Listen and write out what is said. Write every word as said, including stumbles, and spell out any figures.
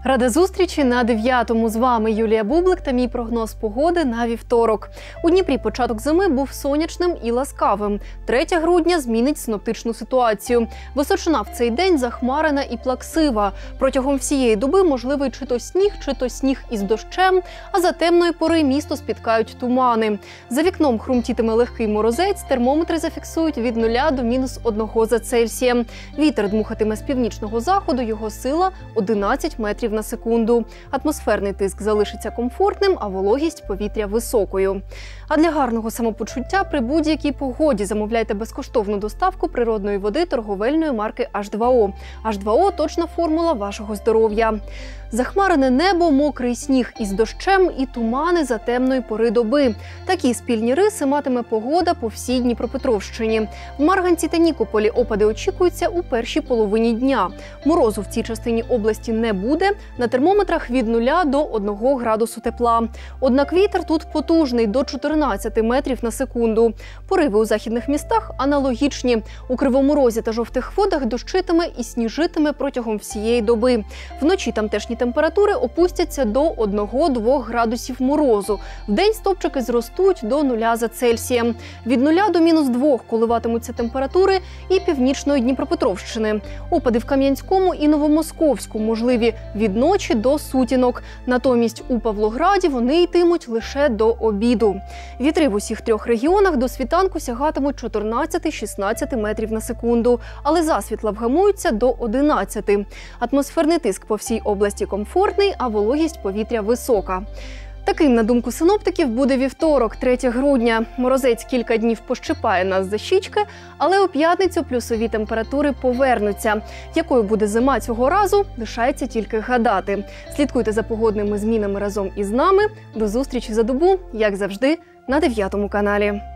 Рада зустрічі на дев'ятому. З вами Юлія Бублик та мій прогноз погоди на вівторок. У Дніпрі початок зими був сонячним і ласкавим. третє грудня змінить синоптичну ситуацію. Височина в цей день захмарена і плаксива. Протягом всієї доби можливий чи то сніг, чи то сніг із дощем, а за темної пори місто спіткають тумани. За вікном хрумтітиме легкий морозець, термометри зафіксують від нуля до мінус одного за Цельсієм. Вітер дмухатиме з північного заходу, його сила – одинадцять метрів на секунду. Атмосферний тиск залишиться комфортним, а вологість повітря високою. А для гарного самопочуття при будь-якій погоді замовляйте безкоштовну доставку природної води торговельної марки аш два о. аш два о – точна формула вашого здоров'я. Захмарене небо, мокрий сніг із дощем і тумани за темної пори доби. Такі спільні риси матиме погода по всій Дніпропетровщині. В Марганці та Нікополі опади очікуються у першій половині дня. Морозу в цій частині області не буде, на термометрах від нуля до одного градусу тепла. Однак вітер тут потужний – до чотирнадцяти метрів на секунду. Пориви у західних містах аналогічні. У Кривому Розі та Жовтих Водах дощитиме і сніжитиме протягом всієї доби. Вночі тамтешні температури опустяться до одного-двох градусів морозу. Вдень стопчики зростуть до нуля за Цельсієм. Від нуля до мінус двох коливатимуться температури і північної Дніпропетровщини. Опади в Кам'янському і Новомосковську можливі від ночі до сутінок. Натомість у Павлограді вони йтимуть лише до обіду. Вітри в усіх трьох регіонах до світанку сягатимуть чотирнадцять-шістнадцять метрів на секунду, але засвітла вгамуються до одинадцяти. Атмосферний тиск по всій області комфортний, а вологість повітря висока. Таким, на думку синоптиків, буде вівторок, третє грудня. Морозець кілька днів пощипає нас за щічки, але у п'ятницю плюсові температури повернуться. Якою буде зима цього разу, лишається тільки гадати. Слідкуйте за погодними змінами разом із нами. До зустрічі за добу, як завжди, на дев'ятому каналі.